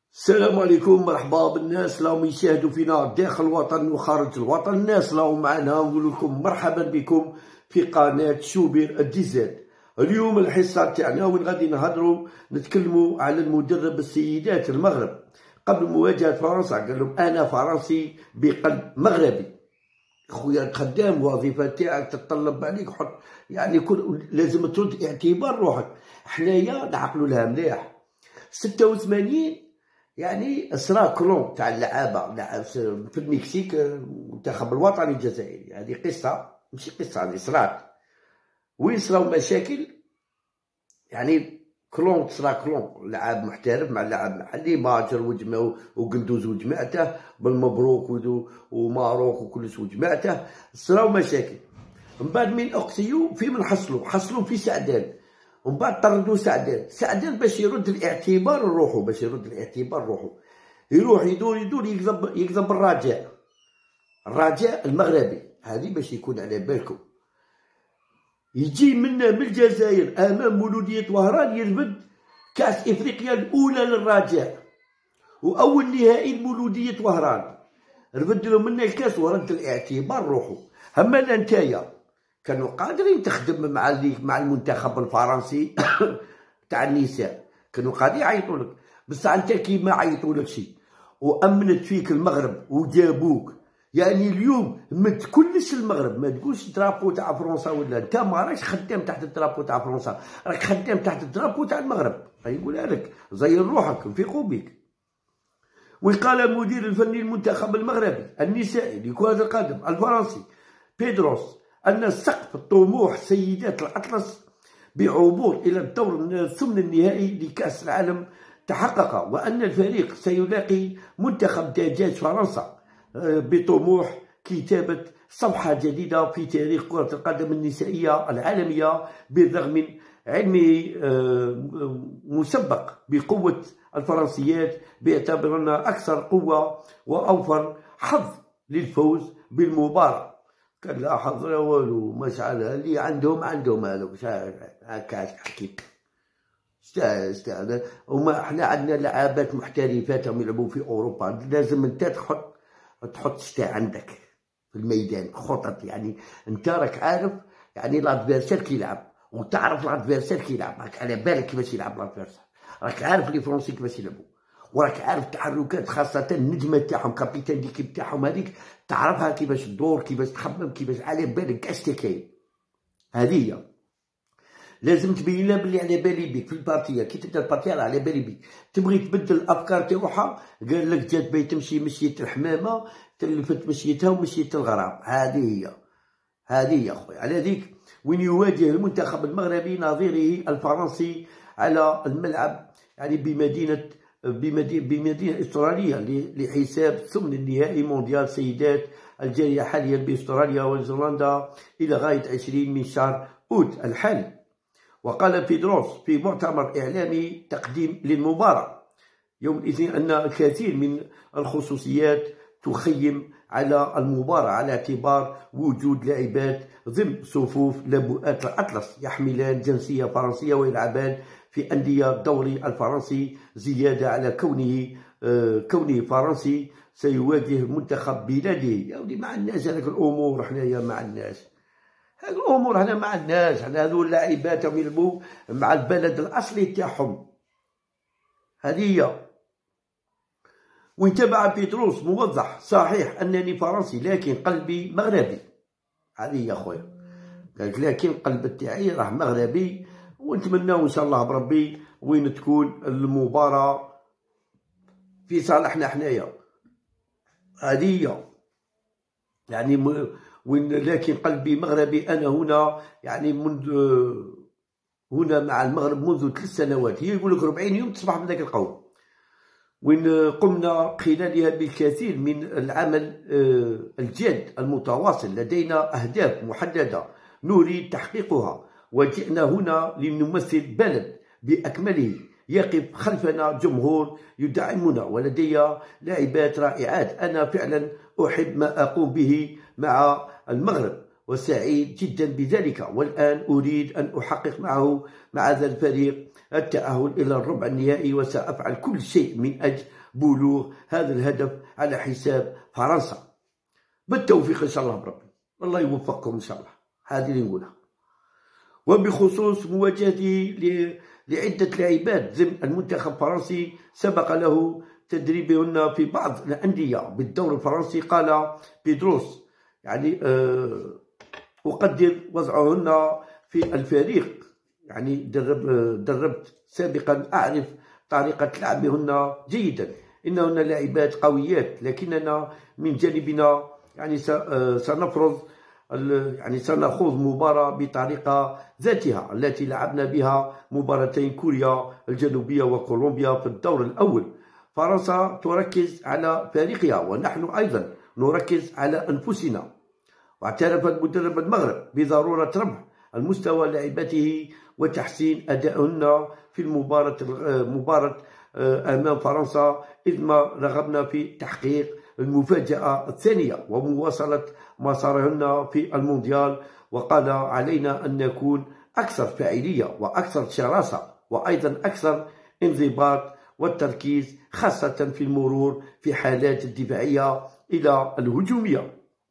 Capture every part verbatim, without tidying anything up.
السلام عليكم، مرحبا بالناس اللي راهم يشاهدوا فينا داخل الوطن وخارج الوطن. الناس اللي راهم معنا نقول لكم مرحبا بكم في قناه شوبير الديزاد. اليوم الحصه تاعنا وين غادي نهضروا نتكلموا على المدرب السيدات المغرب قبل مواجهه فرنسا. قال لهم انا فرنسي بقلب مغربي. خويا خدام الوظيفه تاعك تتطلب عليك حط يعني كل لازم ترد اعتبار روحك. حنايا نعقلوا لها مليح. ستة وثمانين يعني صرا كلون تاع اللعابه لعب في المكسيك المنتخب الوطني الجزائري. هذه قصه ماشي قصه، هذه صرات وين صراو مشاكل. يعني كلون صرا كلون لاعب محترف مع لاعب محلي ماجر وجماعه وقندوز وجماعته بالمبروك وماروك وكلش وجماعته صراو مشاكل. من بعد من اقصيو في من حصلوا حصلوا في سعدان، ومن بعد طردوا سعدان. سعدان باش يرد الاعتبار لروحو، باش يرد الاعتبار لروحو يروح يدور يدور يكذب يكذب الرجاء، الرجاء المغربي. هذه باش يكون على بالكم. يجي منا من الجزائر امام مولودية وهران يرفد كاس افريقيا الاولى للرجاء واول نهائي لمولودية وهران، رفد لهم منا الكاس ورد الاعتبار روحو. اما نتايا كانوا قادرين تخدم مع مع المنتخب الفرنسي تاع النساء، كانوا قادرين يعيطوا لك، بصح انت كي ما عيطوا لك شي وامنت فيك المغرب وجابوك. يعني اليوم مت كلش المغرب، ما تقولش درابو تاع فرنسا ولا انت ما راكش خدام تحت الدرابو تاع فرنسا، راك خدام تحت الدرابو تاع المغرب. يقولها لك زير روحك نفيقوا بك. وقال المدير الفني المنتخب المغربي النسائي لكرة القدم الفرنسي بيدروس أن سقف الطموح سيدات الأطلس بعبور إلى الدور الثمن النهائي لكأس العالم تحقق، وأن الفريق سيلاقي منتخب دجاج فرنسا بطموح كتابة صفحة جديدة في تاريخ كرة القدم النسائية العالمية، بالرغم من علمه مسبق بقوة الفرنسيات باعتبارهن أكثر قوة وأوفر حظ للفوز بالمباراة. كان لا حظ لا والو، مشعل اللي عندهم عندهم هذوك هكا حكيت. استاهل استاهل. وما احنا عندنا لعابات محترفات هم يلعبوا في اوروبا، لازم انت تحط تحط شتا عندك في الميدان خطط. يعني انت راك عارف يعني لادفيرسير كيلعب، وتعرف لادفيرسير كيلعب، راك على بالك كيفاش يلعب لادفيرسير، راك عارف لي فرونسي كيفاش يلعبوا، وراك عارف التحركات خاصة النجمة تاعهم كابيتان ديكيب تاعهم هذيك تعرفها كيفاش تدور كيفاش تخمم كيفاش على بالك اش كاين. هذه هي لازم تبين لها بلي على بالي بيك في البارتيه. كي تبدا البارتيه راه على بالي بيك، تبغي تبدل الافكار تاعها قال لك جات باي تمشي مشية الحمامه تلفت مشيتها ومشية الغرام. هذه هي هذه هي خويا. على ذيك وين يواجه المنتخب المغربي نظيره الفرنسي على الملعب يعني بمدينه بمدينه استراليا لحساب ثمن النهائي مونديال سيدات الجاريه حاليا باستراليا ونيوزيلندا الى غايه عشرين من شهر اوت الحالي. وقال بيدروس في مؤتمر اعلامي تقديم للمباراه يوم الاثنين ان الكثير من الخصوصيات تخيم على المباراة على اعتبار وجود لاعبات ضمن صفوف لاعبات الأطلس يحملان جنسية فرنسية ويلعبان في أندية الدوري الفرنسي، زيادة على كونه آه كونه فرنسي سيواجه منتخب بلاده. يا ولي ما عندناش هذاك الأمور، حنايا ما عندناش هذه الأمور، هنا ما عندناش. حنا هذو اللاعبات يلعبوا مع البلد الأصلي تاعهم. هذه هي. وانتبع بيدروس موضح صحيح أنني فرنسي لكن قلبي مغربي. هذه يا خويا قالك لكن قلب تاعي راه مغربي، ونتمناو إن شاء الله بربي وين تكون المباراة في صالحنا حنايا. هذه هي يعني وين لكن قلبي مغربي. أنا هنا يعني منذ هنا مع المغرب منذ ثلاث سنوات. هي يقول لك أربعين يوم تصبح من ذاك القوم، وين قمنا خلالها بالكثير من العمل الجاد المتواصل. لدينا أهداف محددة نريد تحقيقها، وجئنا هنا لنمثل بلد بأكمله يقف خلفنا جمهور يدعمنا، ولدي لاعبات رائعات. أنا فعلا أحب ما أقوم به مع المغرب وسعيد جدا بذلك. والآن أريد أن أحقق معه مع هذا الفريق التأهل إلى الربع النهائي، وسأفعل كل شيء من أجل بلوغ هذا الهدف على حساب فرنسا. بالتوفيق إن شاء الله بربي، الله يوفقكم إن شاء الله. هذه اللي نقولها. وبخصوص مواجهتي لعدة لاعبات ضمن المنتخب الفرنسي سبق له تدريبهن في بعض الأندية بالدوري الفرنسي، قال بيدروس يعني أه أقدر وضعهن في الفريق، يعني درب دربت سابقا، أعرف طريقة لعبهن جيدا، إنهن لاعبات قويات، لكننا من جانبنا يعني سنفرض يعني سنخوض مباراة بطريقة ذاتها التي لعبنا بها مباراتين كوريا الجنوبية وكولومبيا في الدور الأول. فرنسا تركز على فريقها ونحن أيضا نركز على أنفسنا. واعترف المدرب المغرب بضرورة رفع المستوى لاعباته وتحسين أدائهن في المباراة مباراة أمام فرنسا، إذ ما رغبنا في تحقيق المفاجأة الثانية ومواصلة مسارهن في المونديال. وقال علينا أن نكون أكثر فاعلية وأكثر شراسة وأيضا أكثر انضباط والتركيز، خاصة في المرور في حالات الدفاعية إلى الهجومية.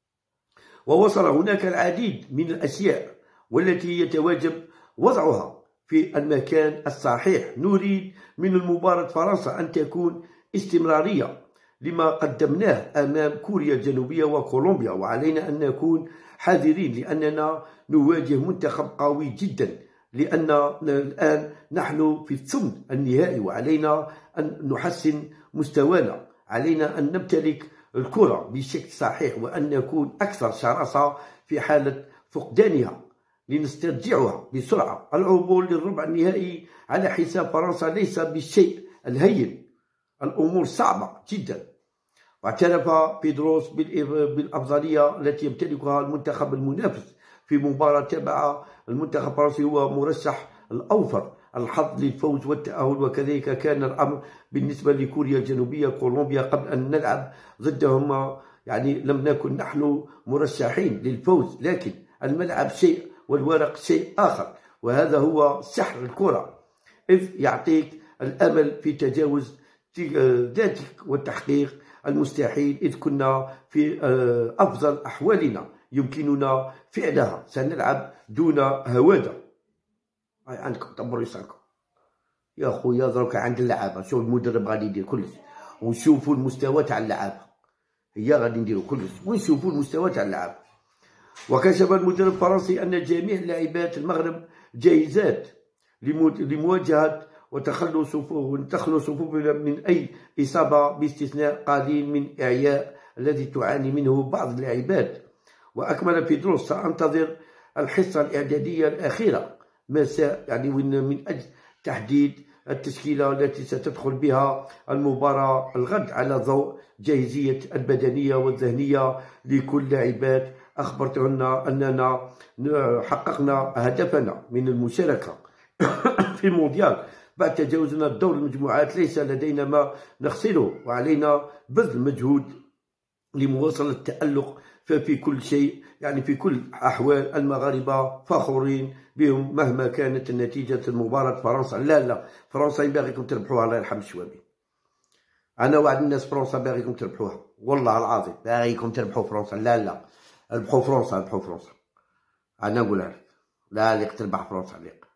ووصل هناك العديد من الأشياء والتي يتواجب وضعها في المكان الصحيح. نريد من المباراة فرنسا أن تكون استمرارية لما قدمناه أمام كوريا الجنوبية وكولومبيا، وعلينا أن نكون حذرين لأننا نواجه منتخب قوي جدا، لأن الآن نحن في الثمن النهائي وعلينا أن نحسن مستوانا. علينا أن نمتلك الكرة بشكل صحيح وأن نكون أكثر شراسة في حالة فقدانها لنسترجعها بسرعة. العبور للربع النهائي على حساب فرنسا ليس بالشيء الهين، الأمور صعبة جدا. واعترف بيدروس بالأفضلية التي يمتلكها المنتخب المنافس في مباراة تبع المنتخب الفرنسي، هو مرشح الأوفر الحظ للفوز والتأهل. وكذلك كان الأمر بالنسبة لكوريا الجنوبية كولومبيا قبل أن نلعب ضدهما، يعني لم نكن نحن مرشحين للفوز، لكن الملعب شيء والورق شيء آخر، وهذا هو سحر الكرة، إذ يعطيك الأمل في تجاوز ذاتك وتحقيق المستحيل، إذ كنا في أفضل أحوالنا يمكننا فعلها. سنلعب دون هوادة. هاي عندكم طبروا يسالكم يا خويا، دروك عند اللعابة شوف المدرب غادي يدير كلش، ونشوفوا المستوى تاع اللعابة، هي غادي نديروا كلش ونشوفوا المستوى تاع اللعابة. وكشف المدرب الفرنسي أن جميع لاعبات المغرب جاهزات لمواجهة وتخلص وتخلص من أي إصابة، باستثناء قليل من إعياء الذي تعاني منه بعض اللاعبات. وأكمل بيدروس: سأنتظر الحصة الإعدادية الأخيرة مساء يعني من أجل تحديد التشكيلة التي ستدخل بها المباراة الغد على ضوء جاهزية البدنية والذهنية لكل لاعبات. أخبرتهن أننا حققنا هدفنا من المشاركة في المونديال بعد تجاوزنا دور المجموعات، ليس لدينا ما نخسره وعلينا بذل مجهود لمواصلة التألق ففي كل شيء، يعني في كل أحوال المغاربة فخورين بهم مهما كانت النتيجة المباراة. فرنسا لا لا فرنسا ينبغيكم تربحوها، الله يرحم الشوابي. أنا وعد الناس فرنسا باغيكم تربحوها، والله العظيم باغيكم تربحوا فرنسا. لا لا ربحوا فرنسا، ربحوا فرنسا. أنا نقولها لك، لا ليق تربح فرنسا، ليق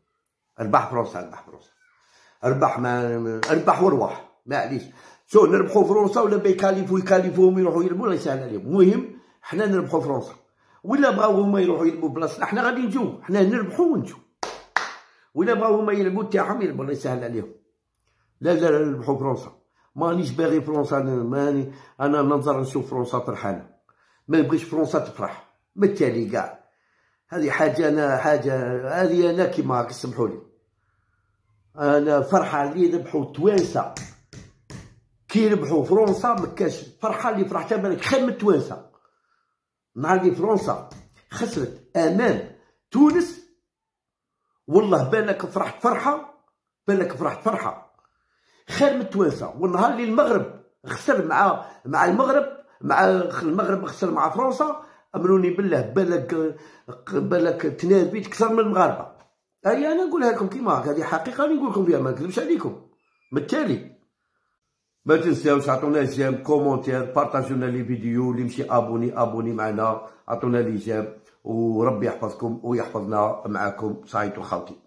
ربح فرنسا، ربح فرنسا، ربح ما ربح وروح، معليش. شو نربحوا فرنسا ولا بيكاليفو يكاليفوهم يروحوا يلعبوا، الله يسهل عليهم. المهم حنا نربحوا فرنسا، ولا بغاو هما يروحوا يلعبوا بلاصتنا حنا غادي نجيو، حنا نربحوا ونجيو. ولا بغاو هما يلعبوا تاعهم يلعبوا، الله يسهل عليهم. لا لا لا نربحوا فرنسا، مانيش باغي فرنسا، ماني انا ننظر نشوف فرنسا فرحانه، ما نبغيش فرنسا تفرح بالتالي كاع. هذه حاجه انا حاجه هذه انا كيما هاك سمحوا لي، انا فرحه اللي ربحوا التوانسه كي ربحوا فرنسا، ما كاش فرحه اللي فرحتها بالك خير من التوانسه. نهار اللي فرنسا خسرت امام تونس والله بالك فرحت فرحه، بالك فرحت فرحه خير من التوانسه. والنهار اللي المغرب خسر مع مع المغرب مع المغرب خسر مع فرنسا، امنوني بالله بالك بالك تناد بيت اكثر من المغاربه. هيا انا نقولها لكم كيما هكا، هذه حقيقه نقول لكم فيها، ما نكذبش عليكم. بالتالي ما تنساوش عطونا جيم، كومونتير، بارطاجونا لي فيديو، اللي مشي ابوني ابوني معنا، عطونا لي جيم، وربي يحفظكم ويحفظنا معاكم. سعيد خوتي.